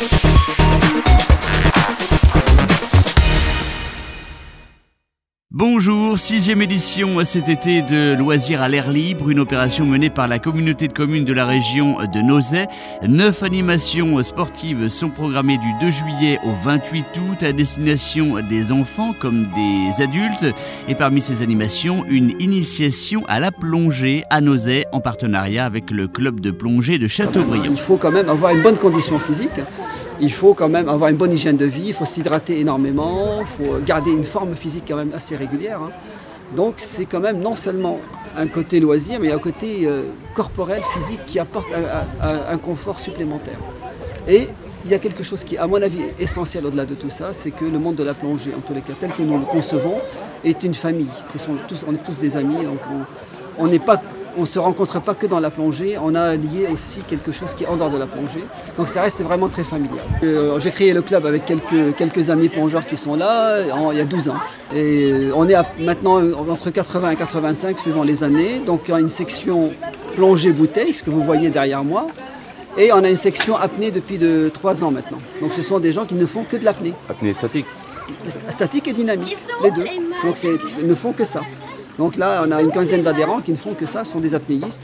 Bonjour, 6e édition cet été de Loisirs à l'air libre, une opération menée par la communauté de communes de la région de Nozay. 9 animations sportives sont programmées du 2 juillet au 28 août à destination des enfants comme des adultes. Et parmi ces animations, une initiation à la plongée à Nozay en partenariat avec le club de plongée de Châteaubriand. Il faut quand même avoir une bonne condition physique. Il faut quand même avoir une bonne hygiène de vie, il faut s'hydrater énormément, il faut garder une forme physique quand même assez régulière. Donc c'est quand même non seulement un côté loisir, mais un côté corporel, physique qui apporte un confort supplémentaire. Et il y a quelque chose qui, à mon avis, est essentiel au-delà de tout ça, c'est que le monde de la plongée, en tous les cas, tel que nous le concevons, est une famille. On est tous des amis, donc on ne se rencontre pas que dans la plongée, on a lié aussi quelque chose qui est en dehors de la plongée. Donc ça reste vraiment très familial. J'ai créé le club avec quelques amis plongeurs qui sont là, il y a 12 ans. Et on est maintenant entre 80 et 85 suivant les années. Donc il y a une section plongée bouteille, ce que vous voyez derrière moi. Et on a une section apnée depuis 3 ans maintenant. Donc ce sont des gens qui ne font que de l'apnée. Apnée statique. Statique et dynamique, les deux. Donc ils ne font que ça. Donc là, on a une quinzaine d'adhérents qui ne font que ça, ce sont des apnéistes.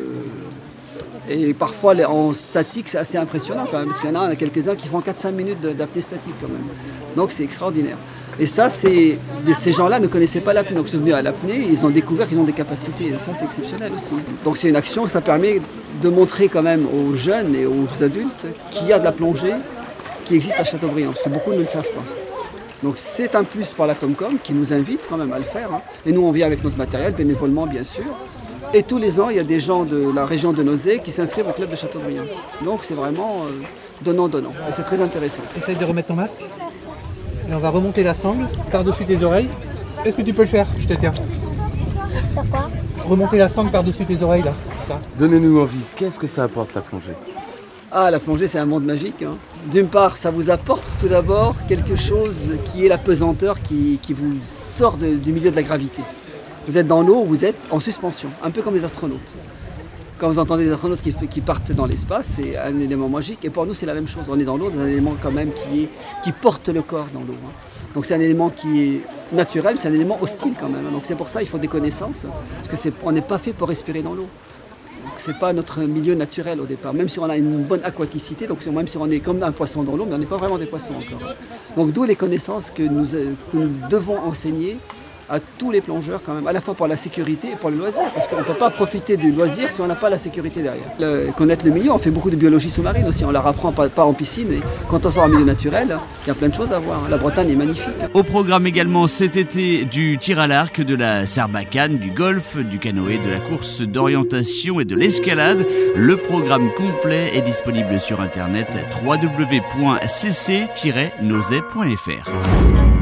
Et parfois, en statique, c'est assez impressionnant quand même, parce qu'il y en a quelques-uns qui font 4-5 minutes d'apnée statique quand même. Donc c'est extraordinaire. Et ça, ces gens-là ne connaissaient pas l'apnée. Donc ils sont venus à l'apnée, ils ont découvert qu'ils ont des capacités. Et ça, c'est exceptionnel aussi. Donc c'est une action, ça permet de montrer quand même aux jeunes et aux adultes qu'il y a de la plongée qui existe à Châteaubriand, parce que beaucoup ne le savent pas. Donc c'est un plus par la Comcom qui nous invite quand même à le faire. Et nous on vient avec notre matériel, bénévolement bien sûr. Et tous les ans il y a des gens de la région de Nozay qui s'inscrivent au club de Châteaubriand. Donc c'est vraiment donnant-donnant. Et c'est très intéressant. Essaye de remettre ton masque. Et on va remonter la sangle par-dessus tes oreilles. Est-ce que tu peux le faire? Je te tiens. Faire quoi? Remonter la sangle par-dessus tes oreilles là. Ça. Donnez-nous envie, qu'est-ce que ça apporte la plongée? Ah, la plongée, c'est un monde magique. D'une part, ça vous apporte tout d'abord quelque chose qui est la pesanteur qui vous sort du milieu de la gravité. Vous êtes dans l'eau, vous êtes en suspension, un peu comme les astronautes. Quand vous entendez des astronautes qui partent dans l'espace, c'est un élément magique. Et pour nous, c'est la même chose. On est dans l'eau, dans un élément quand même qui porte le corps dans l'eau. Donc c'est un élément qui est naturel, c'est un élément hostile quand même. Donc c'est pour ça qu'il faut des connaissances, parce qu'on n'est pas fait pour respirer dans l'eau. Ce n'est pas notre milieu naturel au départ, même si on a une bonne aquaticité, donc même si on est comme un poisson dans l'eau, mais on n'est pas vraiment des poissons encore. Donc d'où les connaissances que nous devons enseigner à tous les plongeurs quand même, à la fois pour la sécurité et pour le loisir, parce qu'on ne peut pas profiter du loisir si on n'a pas la sécurité derrière. Connaître le milieu, on fait beaucoup de biologie sous-marine aussi, on la apprend pas en piscine, mais quand on sort en milieu naturel, il y a plein de choses à voir. La Bretagne est magnifique. Au programme également cet été du tir à l'arc, de la sarbacane, du golf, du canoë, de la course d'orientation et de l'escalade. Le programme complet est disponible sur internet www.cc-nozay.fr.